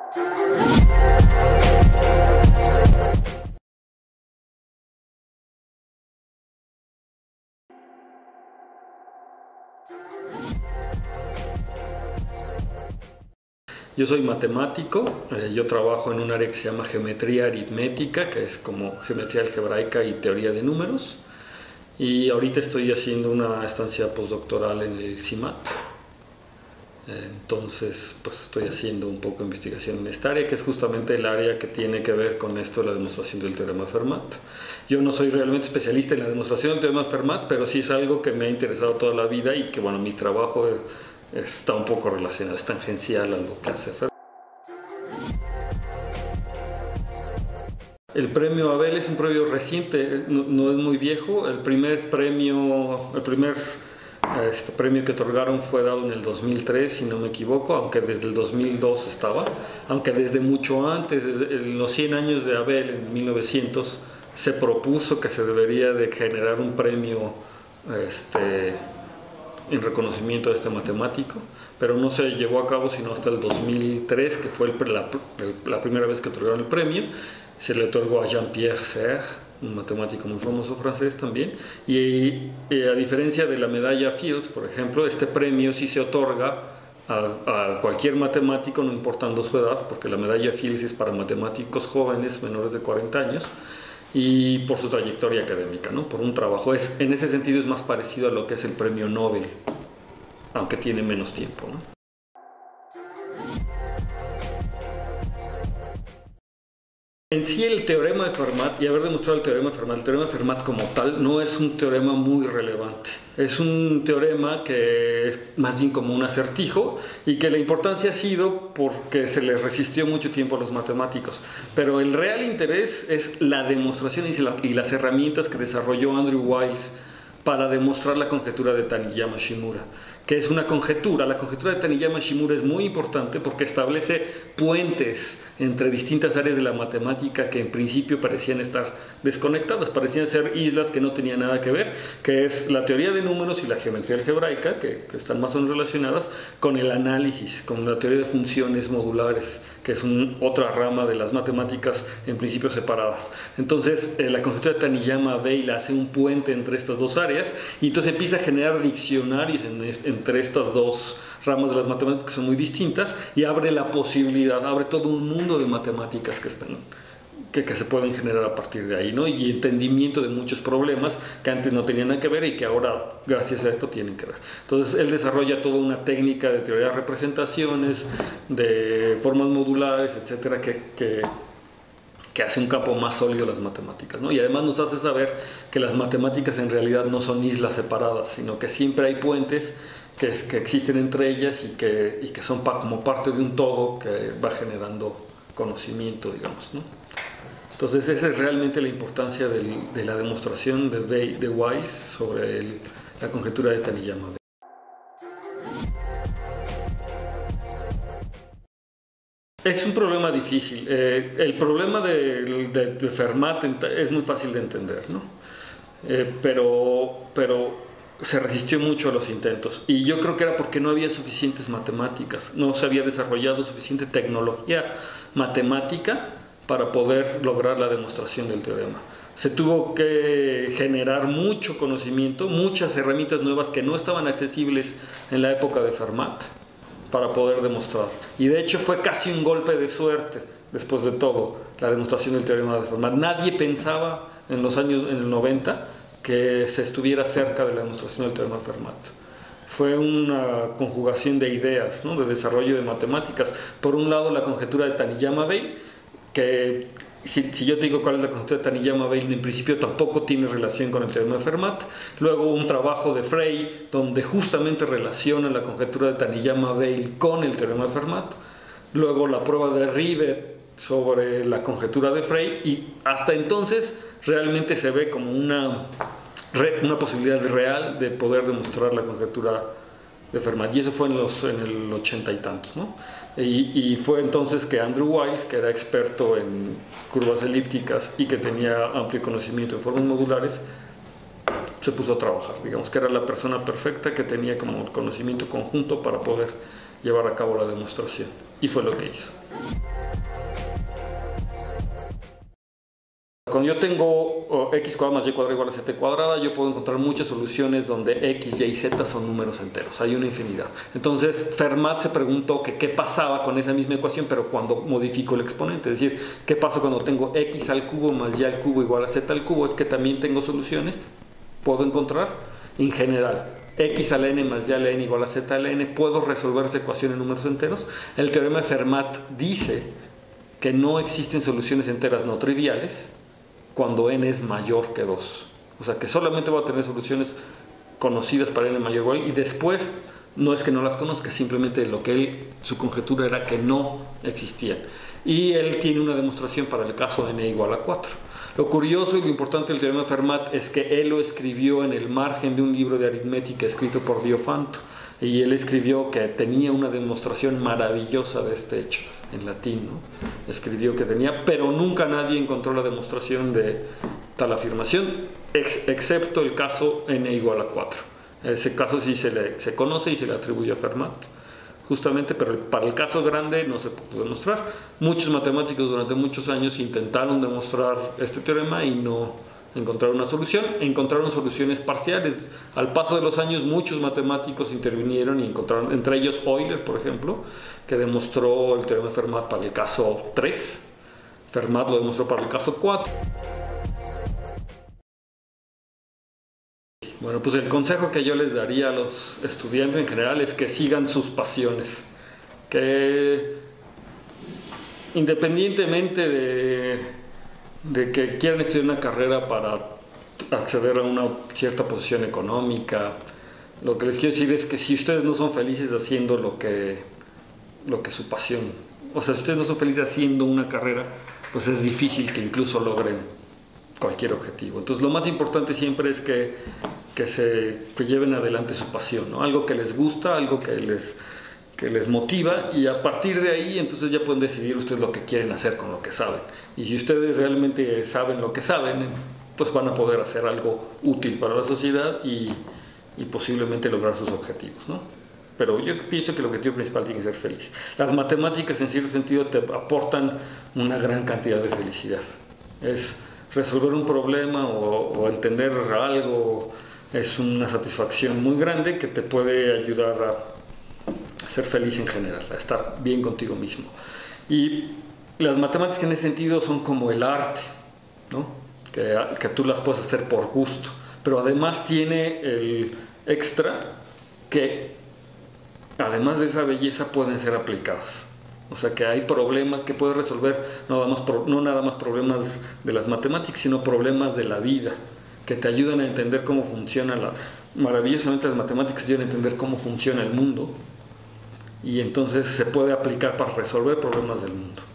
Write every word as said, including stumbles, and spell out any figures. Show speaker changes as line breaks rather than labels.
Yo soy matemático, eh, yo trabajo en un área que se llama geometría aritmética, que es como geometría algebraica y teoría de números. Y ahorita estoy haciendo una estancia postdoctoral en el CIMAT. Entonces, pues estoy haciendo un poco de investigación en esta área, que es justamente el área que tiene que ver con esto de la demostración del teorema de Fermat. Yo no soy realmente especialista en la demostración del teorema de Fermat, pero sí es algo que me ha interesado toda la vida y que, bueno, mi trabajo está un poco relacionado, es tangencial a lo que hace Fermat. El premio Abel es un premio reciente, no, no es muy viejo. El primer premio, el primer este, premio que otorgaron fue dado en el dos mil tres, si no me equivoco, aunque desde el dos mil dos estaba, aunque desde mucho antes, desde los cien años de Abel, en mil novecientos, se propuso que se debería de generar un premio este, en reconocimiento de este matemático, pero no se llevó a cabo sino hasta el dos mil tres, que fue el, la, la primera vez que otorgaron el premio. Se le otorgó a Jean-Pierre Serre, un matemático muy famoso francés también, y, y a diferencia de la medalla Fields, por ejemplo, este premio sí se otorga a, a cualquier matemático, no importando su edad, porque la medalla Fields es para matemáticos jóvenes menores de cuarenta años, y por su trayectoria académica, ¿no? Por un trabajo. Es, en ese sentido es más parecido a lo que es el premio Nobel, aunque tiene menos tiempo, ¿no? En sí, el teorema de Fermat, y haber demostrado el teorema de Fermat, el teorema de Fermat como tal no es un teorema muy relevante. Es un teorema que es más bien como un acertijo y que la importancia ha sido porque se les resistió mucho tiempo a los matemáticos. Pero el real interés es la demostración y las herramientas que desarrolló Andrew Wiles para demostrar la conjetura de Taniyama-Shimura, que es una conjetura. La conjetura de Taniyama-Shimura es muy importante porque establece puentes entre distintas áreas de la matemática que en principio parecían estar desconectadas, parecían ser islas que no tenían nada que ver, que es la teoría de números y la geometría algebraica, que, que están más o menos relacionadas, con el análisis, con la teoría de funciones modulares, que es un, otra rama de las matemáticas en principio separadas. Entonces, eh, la conjetura de Taniyama-Weil hace un puente entre estas dos áreas y entonces empieza a generar diccionarios en, entre estas dos ramas de las matemáticas que son muy distintas y abre la posibilidad, abre todo un mundo de matemáticas que están que, que se pueden generar a partir de ahí, ¿no? Y entendimiento de muchos problemas que antes no tenían nada que ver y que ahora, gracias a esto, tienen que ver. Entonces, él desarrolla toda una técnica de teoría de representaciones, de formas modulares, etcétera, que, que, que hace un campo más sólido las matemáticas, ¿no? Y además nos hace saber que las matemáticas en realidad no son islas separadas, sino que siempre hay puentes que, es, que existen entre ellas y que, y que son pa, como parte de un todo que va generando conocimiento, digamos, ¿no? Entonces, esa es realmente la importancia del, de la demostración de, de, de Wiles sobre el, la conjetura de Taniyama. Es un problema difícil. Eh, el problema de, de, de Fermat es muy fácil de entender, ¿no? Eh, pero, pero se resistió mucho a los intentos. Y yo creo que era porque no había suficientes matemáticas, no se había desarrollado suficiente tecnología matemática para poder lograr la demostración del teorema. Se tuvo que generar mucho conocimiento, muchas herramientas nuevas que no estaban accesibles en la época de Fermat para poder demostrar. Y de hecho fue casi un golpe de suerte, después de todo, la demostración del teorema de Fermat. Nadie pensaba en los años en el noventa que se estuviera cerca de la demostración del teorema de Fermat. Fue una conjugación de ideas, ¿no? De desarrollo de matemáticas. Por un lado, la conjetura de Taniyama-Weil, que si, si yo te digo cuál es la conjetura de Taniyama-Weil, en principio tampoco tiene relación con el teorema de Fermat. Luego un trabajo de Frey, donde justamente relaciona la conjetura de Taniyama-Weil con el teorema de Fermat. Luego la prueba de Rivet sobre la conjetura de Frey, y hasta entonces realmente se ve como una, una posibilidad real de poder demostrar la conjetura de Fermat, y eso fue en, los, en el ochenta y tantos, ¿no? Y, y fue entonces que Andrew Wiles, que era experto en curvas elípticas y que tenía amplio conocimiento en formas modulares, se puso a trabajar, digamos que era la persona perfecta que tenía como el conocimiento conjunto para poder llevar a cabo la demostración. Y fue lo que hizo. Cuando yo tengo oh, x cuadrado más y cuadrado igual a z cuadrada, yo puedo encontrar muchas soluciones donde x, y y z son números enteros. Hay una infinidad. Entonces, Fermat se preguntó que qué pasaba con esa misma ecuación, pero cuando modifico el exponente. Es decir, ¿qué pasa cuando tengo x al cubo más y al cubo igual a z al cubo? Es que también tengo soluciones. ¿Puedo encontrar? En general, x a la n más y a la n igual a z a la n. ¿Puedo resolver esa ecuación en números enteros? El teorema de Fermat dice que no existen soluciones enteras no triviales cuando n es mayor que dos. O sea que solamente voy a tener soluciones conocidas para n mayor o igual, y después no es que no las conozca, simplemente lo que él, su conjetura era que no existían. Y él tiene una demostración para el caso de n igual a cuatro. Lo curioso y lo importante del teorema de Fermat es que él lo escribió en el margen de un libro de aritmética escrito por Diofanto, y él escribió que tenía una demostración maravillosa de este hecho, en latín, ¿no? Escribió que tenía, pero nunca nadie encontró la demostración de tal afirmación, ex, excepto el caso n igual a cuatro. Ese caso sí se, le, se conoce y se le atribuye a Fermat, justamente, pero para el caso grande no se pudo demostrar. Muchos matemáticos durante muchos años intentaron demostrar este teorema y no encontraron una solución. Encontraron soluciones parciales. Al paso de los años, muchos matemáticos intervinieron y encontraron, entre ellos Euler, por ejemplo, que demostró el teorema de Fermat para el caso tres. Fermat lo demostró para el caso cuatro. Bueno, pues el consejo que yo les daría a los estudiantes en general es que sigan sus pasiones, que independientemente de, de que quieran estudiar una carrera para acceder a una cierta posición económica, lo que les quiero decir es que si ustedes no son felices haciendo lo que, lo que es su pasión, o sea, si ustedes no son felices haciendo una carrera, pues es difícil que incluso logren cualquier objetivo. Entonces lo más importante siempre es que, que, se, que lleven adelante su pasión, ¿no? Algo que les gusta, algo que les, que les motiva, y a partir de ahí entonces ya pueden decidir ustedes lo que quieren hacer con lo que saben. Y si ustedes realmente saben lo que saben, pues van a poder hacer algo útil para la sociedad y, y posiblemente lograr sus objetivos, ¿no? Pero yo pienso que el objetivo principal tiene que ser feliz. Las matemáticas en cierto sentido te aportan una gran cantidad de felicidad. Es resolver un problema o, o entender algo, es una satisfacción muy grande que te puede ayudar a ser feliz en general, a estar bien contigo mismo. Y las matemáticas en ese sentido son como el arte, ¿no? que, que tú las puedes hacer por gusto, pero además tiene el extra que además de esa belleza pueden ser aplicadas. O sea que hay problemas que puedes resolver, no nada, más, no nada más problemas de las matemáticas, sino problemas de la vida, que te ayudan a entender cómo funciona la... Maravillosamente las matemáticas ayudan a entender cómo funciona el mundo, y entonces se puede aplicar para resolver problemas del mundo.